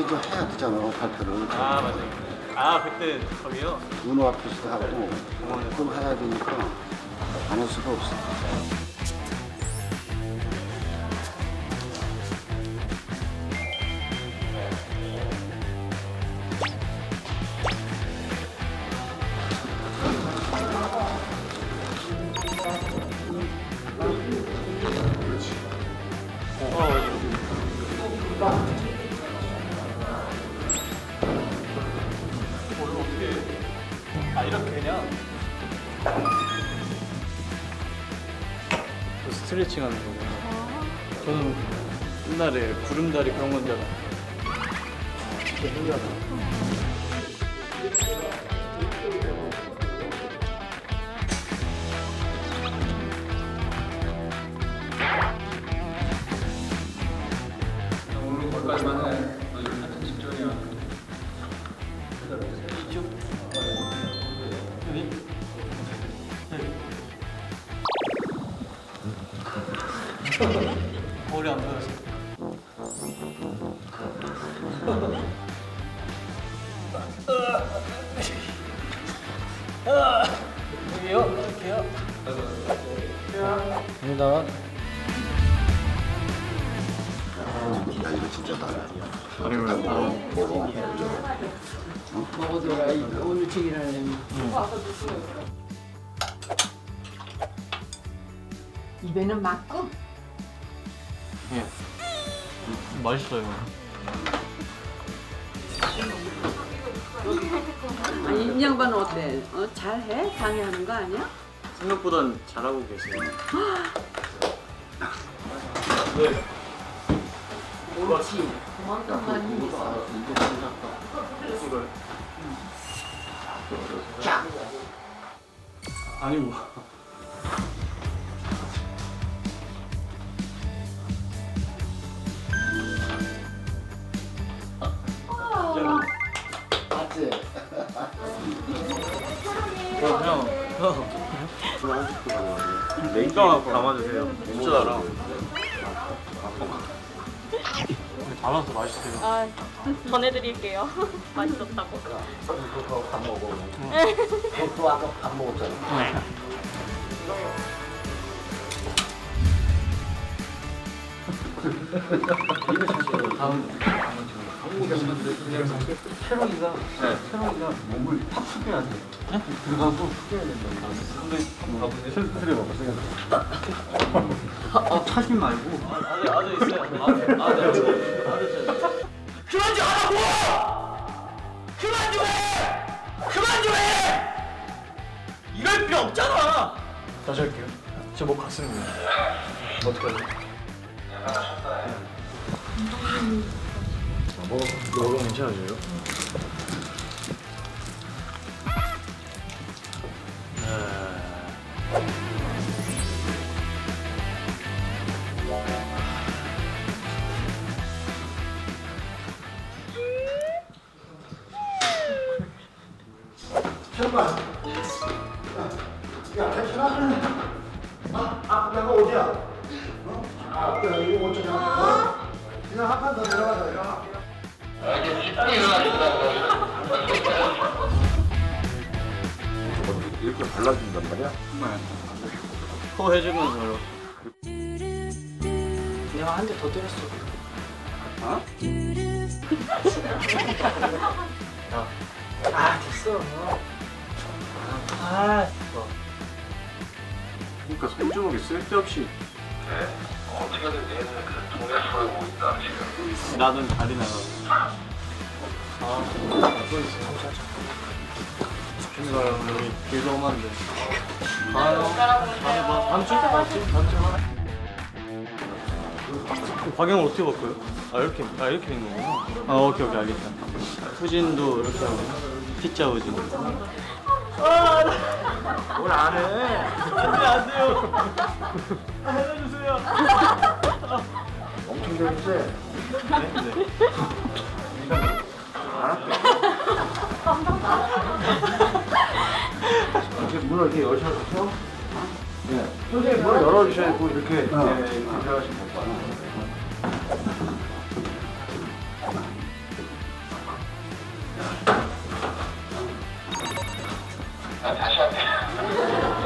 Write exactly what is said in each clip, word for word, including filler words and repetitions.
이거 해야 되잖아, 발표를. 아, 맞아요. 아, 그때 거기요? 은호 앞에서도 하고 그걸 해야 되니까 안 할 수가 없어. 아, 이렇게 그냥 스트레칭 하는 거예요. 저는 옛날에 구름다리 그런 건 줄 알았어요. 진짜 신기하다. 오늘 거기까지만 해. 한참 직전이야. 이쪽? 여기? 머리 안 보였어. 여기요? 이렇게요? 여기다가 야, 이거 진짜 다 아니 왜 먹어. 먹어도 오늘 책이라는 입에는 맞고 예. 맛있어요. 아니 이 양반은 어때? 어, 잘해? 강의하는 거 아니야? 생각보단 잘하고 계세요. 네. 옳지. 그만큼만 힘이 있어. 이걸. 자. 아니 뭐. 맞지? 형, 형, 형. 냉장 담아주세요. 진짜 알아. 담아서 맛있어요. 아, 전해드릴게요. 맛있었다고. 그거 밥 먹어. 그것도 아까 밥 먹었잖아. 다음. 채롱이가 네. 채롱이가 몸을 팍 숙여야 돼. 네? 들어가고 숙여야 된다. 근데 한번 가보세요. 슬슬해 봐봐. 아, 타지 말고. 아직 아직 있어요. 아직 아직 아직. 그만 좀 하라고! 그만 좀 해! 그만 좀 해! 이럴 필요 없잖아! 다시 할게요. 저 목 갔습니다. 어떡하죠? 뭐, 먹으면 괜찮아져요? 잠깐만. 야, 괜찮아? 아, 아, 내가 어디야? 어? 아, 그래, 이거 어쩌냐? 그냥 한 판 더 내려가자. 내려가. 이렇게 발라준단 말이야? 네. 코 해주면서. 내가 한 대 더 때렸어. 어? 아 됐어. 아 그러니까 손주먹이 쓸데없이. 어떻게든 얘는 그 동네 돌고 있다 지금. 나는 다리 나가고. 아, 또 있어. 좋겠어요. 여기 길도 험한데. 가요. 다음에 봐. 다음 주에 봐. 다음 주에 봐. 방향을 어떻게 바꿔요? 아 이렇게 아 이렇게 된 거구나. 아 오케이 오케이 알겠다. 후진도 이렇게 하고 T자 후진. 뭘 안 해? 안돼 안 돼요. 아, 해주세요. 엄청 재밌지? 네. 이렇게 문을 이렇게 여셔서 네. 선생님 문을 열어주셔야 되고 이렇게 네, 이렇게 들어가시면 될 거야. 아, 다시 할게.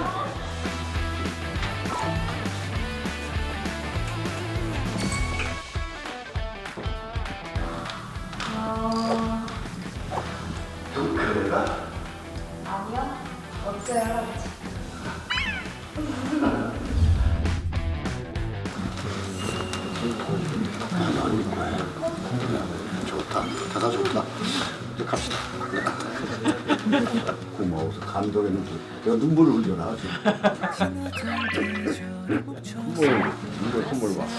또 그래라? 아니요, 없어요, 할아버지. 좋다. 다다 좋다. 이제 갑시다. 고마워서 감동했는데 내가 눈물을 흘려라 지금. 선물, 이거 선물 봐.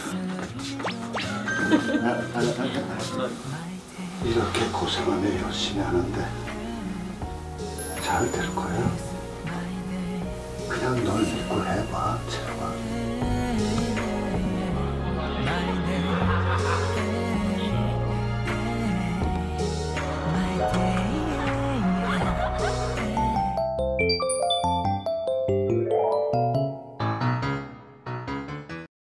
아, 아, 아, 아. 이렇게 고생하며 열심히 하는데 잘 될 거야. 그냥 널 믿고 해.